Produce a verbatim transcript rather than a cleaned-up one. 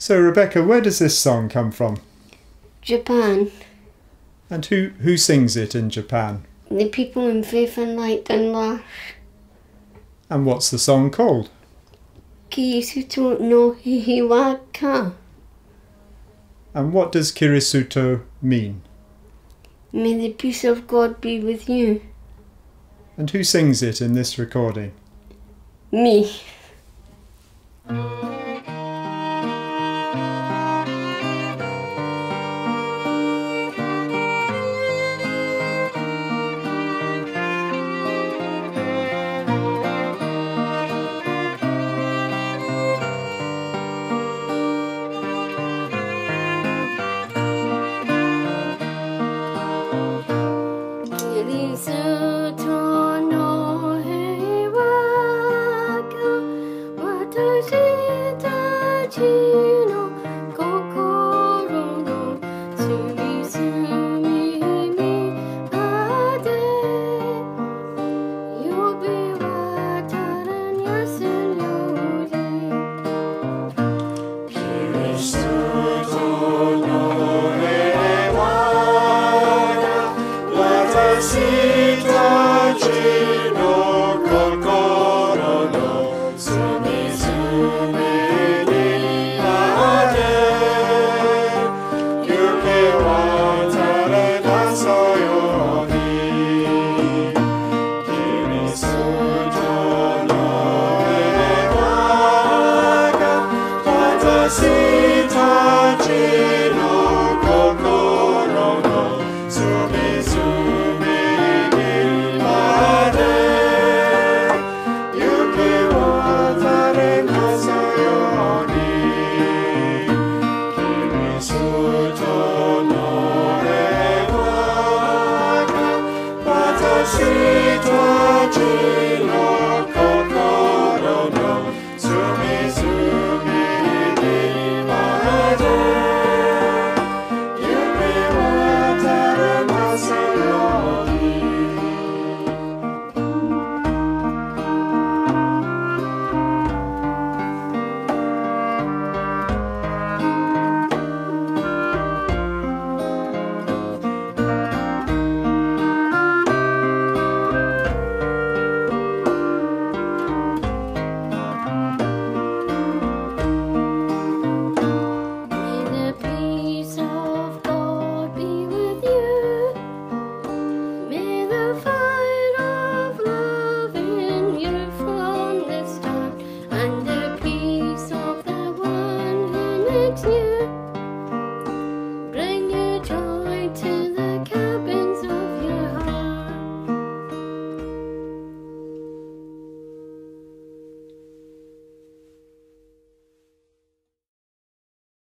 So Rebecca, where does this song come from? Japan. And who, who sings it in Japan? The people in Faith and Light and Lash. And what's the song called? Kirisuto no heiwa ka. And what does Kirisuto mean? May the peace of God be with you. And who sings it in this recording? Me.